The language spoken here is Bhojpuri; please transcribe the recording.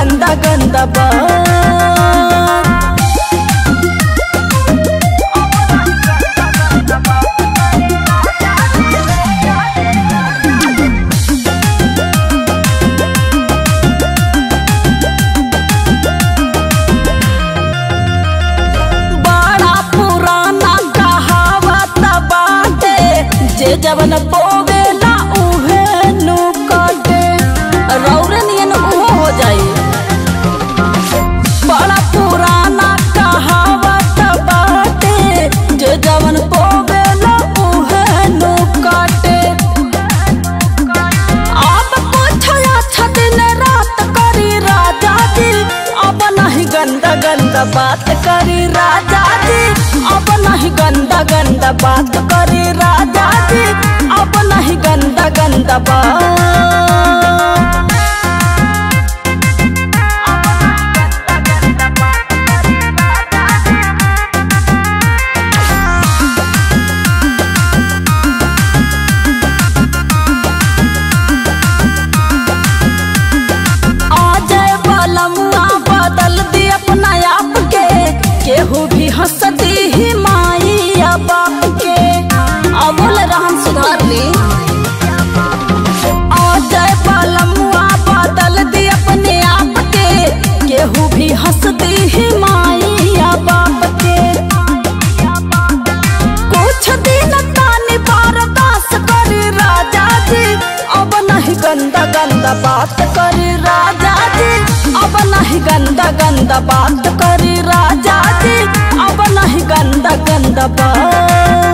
गंदा गंदा बात। बड़ा पुराना कहावत बाटे, जे जवन बोवेला उहे नु काटे, रौरे नियन उहो हो जाई। बड़ा पुराना कहावत बाटे, जे जवन बोवेला उहे नु काटे। अब पूछया दिन रात करी राजा जी, अब नहीं गंदा गंदा बात करी राजा जी, अब नहीं गंदा गंदा बात करी राजा जी, अब नहीं गंदा गंदा बात। बदल दी अपना आप के, केहू भी हंसती ही माई या बाप के। अबुल रहन सुधार ली। अजय बलमुआ बदल दी अपने आप के, केहू भी हंसती ही माई या बाप के। कुछ दिन तानी बर्दाश्त करी राजा जी, अब नहीं गंदा गंदा बात करी राजा जी, अब नहीं गंदा गंदा बात करी राजा जी, अब नहीं गंदा गंदा बात।